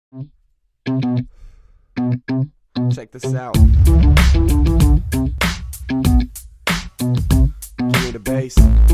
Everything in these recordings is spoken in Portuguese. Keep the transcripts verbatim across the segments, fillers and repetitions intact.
Check this out. Give me the bass.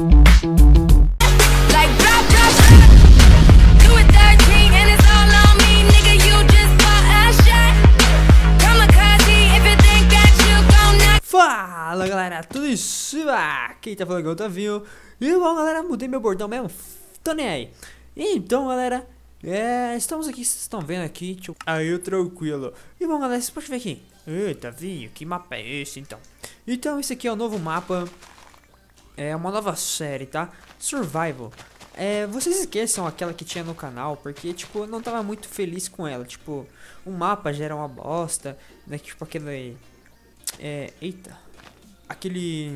Like drop, drop, do it thirteen and it's all on me, nigga. You just bought a shot. Kamikaze, if you think that you gon' knock. Fala galera, tudo isso? Ah, quem tá falando é o Otavinho. E bom galera, mudei meu bordão mesmo, tô nem aí. Então galera, é, estamos aqui, vocês estão vendo aqui, tio, aí tranquilo. E bom galera, vocês podem ver aqui. Eita, Vinho, que mapa é esse então? Então esse aqui é o novo mapa. É uma nova série, tá? Survival. É, vocês esqueçam aquela que tinha no canal, porque, tipo, eu não tava muito feliz com ela. Tipo, o mapa já era uma bosta, né? Tipo, aquele... É, eita. Aquele...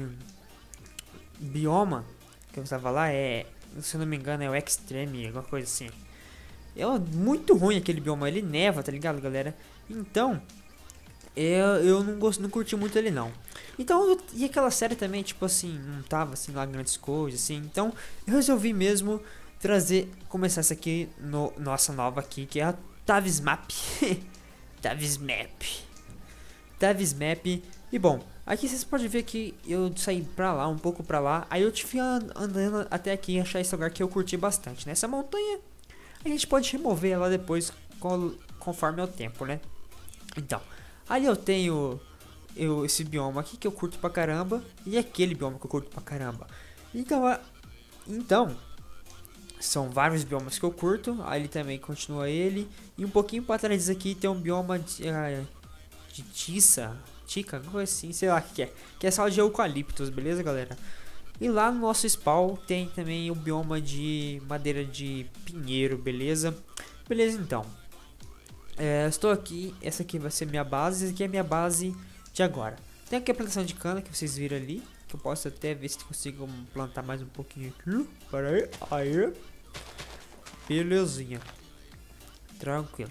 bioma que eu tava lá é... Se eu não me engano é o Extreme, alguma coisa assim. É muito ruim aquele bioma, ele neva, tá ligado, galera? Então... Eu, eu não, gosto, não curti muito ele não. Então, eu, e aquela série também, tipo assim, não tava assim lá grandes coisas, assim. Então, eu resolvi mesmo trazer, começar essa aqui, no, nossa nova aqui, que é a Tavis Map. Tavis Map. Tavis Map. E bom, aqui vocês podem ver que eu saí pra lá, um pouco pra lá. Aí eu tive andando até aqui e achar esse lugar que eu curti bastante, né? Essa montanha, a gente pode remover ela depois, conforme é o tempo, né? Então... Ali eu tenho eu, esse bioma aqui que eu curto pra caramba. E aquele bioma que eu curto pra caramba. Então, a, então são vários biomas que eu curto. Ali também continua ele. E um pouquinho pra trás aqui tem um bioma de, uh, de tiça. Tica, alguma coisa assim, sei lá o que é. Que é só de eucaliptos, beleza galera? E lá no nosso spawn tem também o bioma de madeira de pinheiro, beleza? Beleza então. É, estou aqui, essa aqui vai ser minha base, essa aqui é minha base de agora. Tem aqui a plantação de cana que vocês viram ali, que eu posso até ver se consigo plantar mais um pouquinho aqui. Para aí, aí. Belezinha. Tranquilo.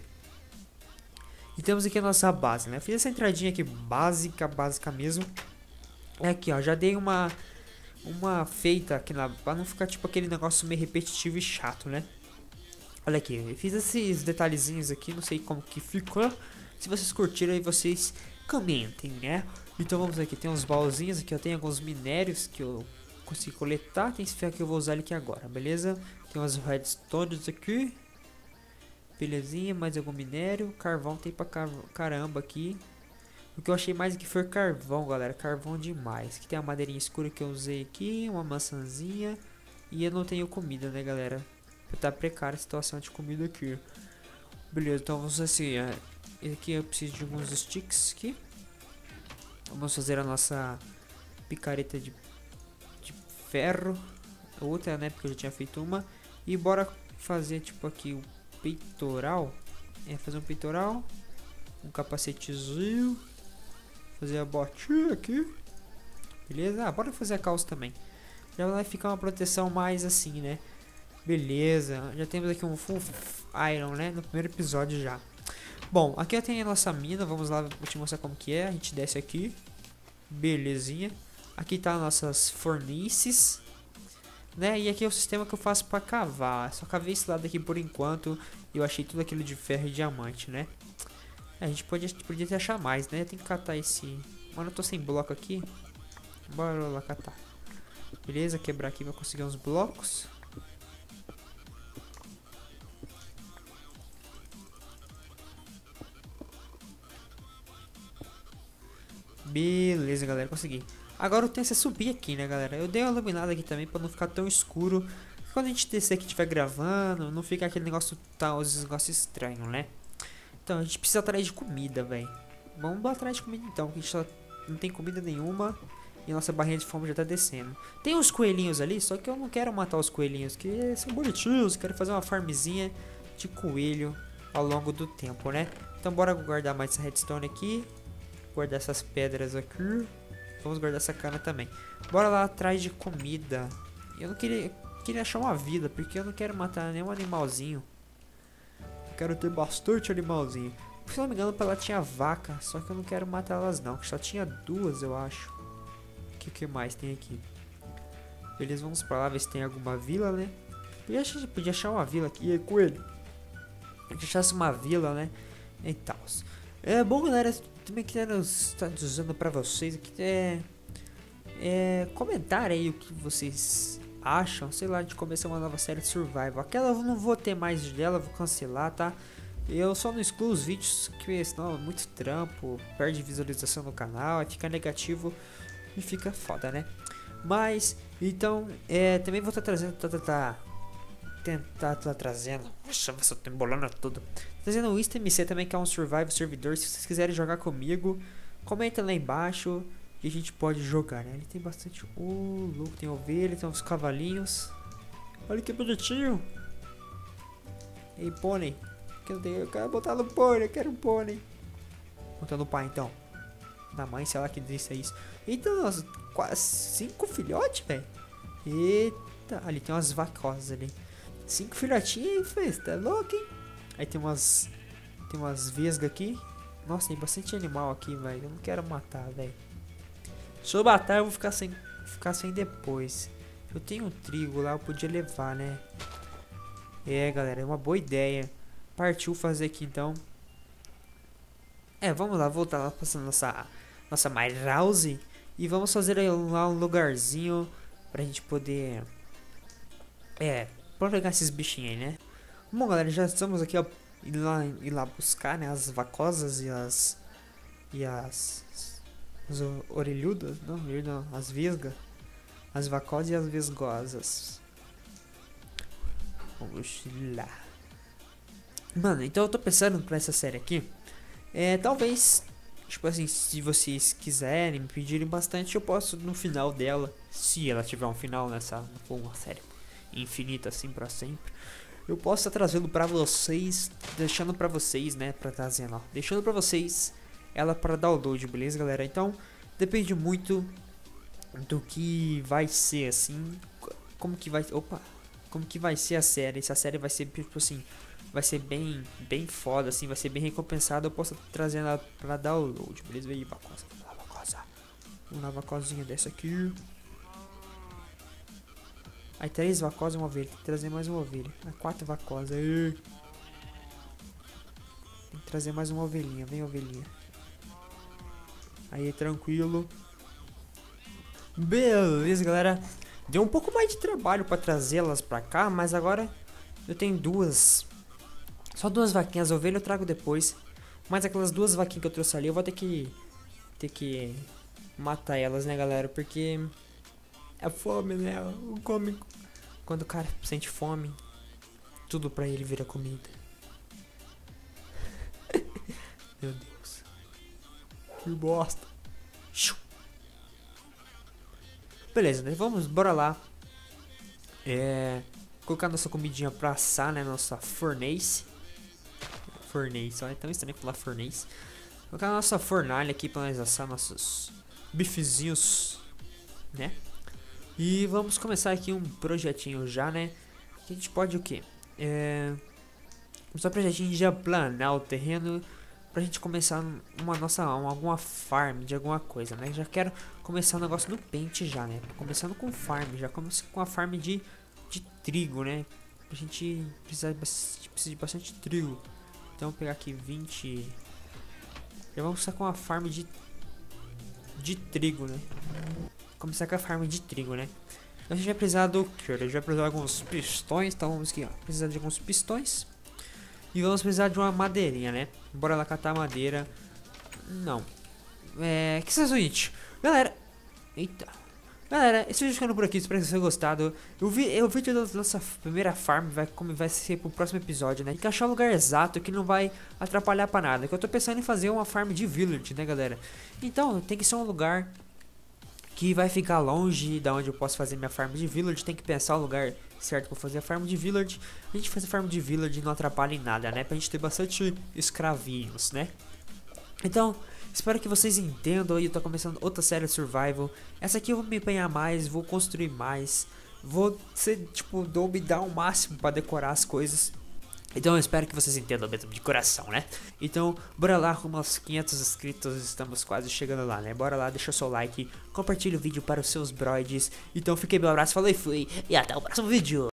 E temos aqui a nossa base, né? Fiz essa entradinha aqui básica, básica mesmo. É aqui, ó, já dei uma uma feita aqui na, para não ficar tipo aquele negócio meio repetitivo e chato, né? Olha aqui, eu fiz esses detalhezinhos aqui, não sei como que ficou. Se vocês curtiram aí, vocês comentem, né? Então vamos aqui, tem uns baúzinhos aqui, eu tenho alguns minérios que eu consegui coletar. Tem esse ferro que eu vou usar ele aqui agora, beleza? Tem umas redstones aqui. Belezinha, mais algum minério. Carvão tem pra caramba aqui. O que eu achei mais aqui foi carvão, galera, carvão demais. Aqui tem a madeirinha escura que eu usei aqui, uma maçãzinha. E eu não tenho comida, né, galera? Tá precária a situação de comida aqui. Beleza, então vamos assim, é, aqui eu preciso de alguns sticks aqui. Vamos fazer a nossa picareta de, de ferro. Outra, né, porque eu já tinha feito uma. E bora fazer tipo aqui o peitoral. É, fazer um peitoral. Um capacetezinho. Fazer a botinha aqui. Beleza, ah, bora fazer a calça também. Já vai ficar uma proteção mais assim, né? Beleza, já temos aqui um full iron, né, no primeiro episódio já. Bom, aqui eu tenho a nossa mina, vamos lá, vou te mostrar como que é. A gente desce aqui, belezinha. Aqui tá as nossas fornices, né, e aqui é o sistema que eu faço pra cavar. Só cavei esse lado aqui por enquanto, e eu achei tudo aquilo de ferro e diamante, né. A gente podia, podia achar mais, né, tem que catar esse... Mano, eu tô sem bloco aqui, bora lá catar. Beleza, quebrar aqui pra conseguir uns blocos. Beleza, galera, consegui. Agora o tenso é subir aqui, né, galera? Eu dei uma iluminada aqui também pra não ficar tão escuro. Quando a gente descer aqui e estiver gravando, não fica aquele negócio tão, os negócios estranhos, né? Então, a gente precisa atrás de comida, velho. Vamos lá atrás de comida então, que a gente só não tem comida nenhuma. E a nossa barrinha de fome já tá descendo. Tem uns coelhinhos ali, só que eu não quero matar os coelhinhos, que são bonitinhos. Quero fazer uma farmzinha de coelho ao longo do tempo, né? Então bora guardar mais essa redstone aqui. Guardar essas pedras aqui. Vamos guardar essa cana também. Bora lá atrás de comida. Eu não queria, eu queria achar uma vila, porque eu não quero matar nenhum animalzinho. Eu quero ter bastante animalzinho. Se não me engano, ela tinha vaca, só que eu não quero matar elas não, que só tinha duas, eu acho. O que, que mais tem aqui? Beleza, vamos pra lá ver se tem alguma vila, né? E a gente podia achar uma vila aqui. E aí, coelho? a gente achasse uma vila, né? E tal. É bom, galera, também quero estar dizendo pra vocês aqui é, é comentar aí o que vocês acham, sei lá, de começar uma nova série de Survival. Aquela eu não vou ter mais dela, vou cancelar, tá? Eu só não excluo os vídeos, que senão é muito trampo, perde visualização no canal, aí fica negativo e fica foda, né? Mas, então, é, também vou estar tá trazendo, tá, tá, tá, tentar tá trazendo, nossa, você tá embolando tudo. Trazendo o Insta M C também, que é um Survival servidor, se vocês quiserem jogar comigo, comenta lá embaixo que a gente pode jogar, né? Ele tem bastante, oh, louco, tem ovelha, tem uns cavalinhos, olha que bonitinho. Ei, pônei, eu, tenho, eu quero botar no pônei, eu quero um pônei. Botar no pai, então. Na mãe, sei lá que disse isso. Eita, nós quase cinco filhotes, velho. Eita, ali tem umas vacosas ali. Cinco filhotinhos, fez, tá louco, hein? Aí tem umas, tem umas vesgas aqui. Nossa, tem bastante animal aqui, velho. Eu não quero matar, velho. Se eu matar, eu vou ficar sem, ficar sem depois. Eu tenho um trigo lá, eu podia levar, né? É, galera, é uma boa ideia. Partiu fazer aqui, então. É, vamos lá, voltar lá passando nossa, nossa My House. E vamos fazer aí lá um lugarzinho pra gente poder... É, pra pegar esses bichinhos aí, né? Bom, galera, já estamos aqui, ó, ir lá, ir lá buscar, né, as vacosas e as... E as... As orelhudas, não, não, as vesgas. As vacosas e as vesgosas. Vamos lá. Mano, então eu tô pensando pra essa série aqui. É, talvez, tipo assim, se vocês quiserem, me pedirem bastante, eu posso no final dela, se ela tiver um final nessa, não for uma série infinita assim pra sempre, eu posso estar trazendo pra vocês, deixando pra vocês, né, pra trazendo, ó, deixando pra vocês ela pra download, beleza, galera? Então, depende muito do que vai ser, assim, como que vai, opa, como que vai ser a série, se a série vai ser, tipo assim, vai ser bem, bem foda, assim, vai ser bem recompensado, eu posso trazer ela pra download, beleza? Aí, vacosa, vacosa, uma vacosinha dessa aqui. Aí, três vacosas e uma ovelha, tem que trazer mais uma ovelha. Aí, quatro vacosas, aí. Tem que trazer mais uma ovelhinha, vem ovelhinha. Aí, tranquilo. Beleza, galera. Deu um pouco mais de trabalho pra trazê-las pra cá, mas agora eu tenho duas. Só duas vaquinhas, a ovelha eu trago depois. Mas aquelas duas vaquinhas que eu trouxe ali, eu vou ter que... Ter que matar elas, né, galera? Porque... É fome, né? O come... Quando o cara sente fome, tudo pra ele vira comida. Meu Deus. Que bosta. Beleza, né? Vamos, bora lá. É... Colocar nossa comidinha pra assar, né? Nossa fornece. Fornece, olha, é tão estranho falar fornece. Colocar a nossa fornalha aqui pra nós assar nossos bifezinhos, né? E vamos começar aqui um projetinho já, né? Que a gente pode o quê? É... Começar um projetinho de aplanar o terreno pra gente começar uma nossa, uma, alguma farm de alguma coisa, né? Já quero começar o negócio no pente já, né? Começando com farm, já comecei com a farm de, de trigo, né? A gente precisa, precisa de bastante trigo. Então vou pegar aqui vinte. Já vamos começar com a farm de de trigo, né? Começar com a farm de trigo, né? Então a gente vai precisar do que? A gente vai precisar de alguns pistões. Então vamos aqui, ó. Precisar de alguns pistões. E vamos precisar de uma madeirinha, né? Bora lá catar madeira. Não. É... Que vocês gente? Galera. Eita. Galera, esse vídeo ficando por aqui, espero que vocês tenham gostado. Eu vi, eu vi da nossa primeira farm, vai, como vai ser pro próximo episódio, né? Tem que achar um lugar exato que não vai atrapalhar pra nada. Que eu tô pensando em fazer uma farm de village, né, galera? Então, tem que ser um lugar que vai ficar longe da onde eu posso fazer minha farm de village. Tem que pensar o lugar certo pra fazer a farm de village. A gente fazer farm de village não atrapalha em nada, né? Pra gente ter bastante escravinhos, né? Então... espero que vocês entendam. Eu tô começando outra série de survival. Essa aqui eu vou me empenhar mais, vou construir mais, vou ser, tipo, dou me dar o máximo pra decorar as coisas. Então eu espero que vocês entendam mesmo de coração, né? Então, bora lá, com uns quinhentos inscritos, estamos quase chegando lá, né? Bora lá, deixa o seu like, compartilha o vídeo para os seus broids. Então fiquei, meu abraço, falei, fui, e até o próximo vídeo.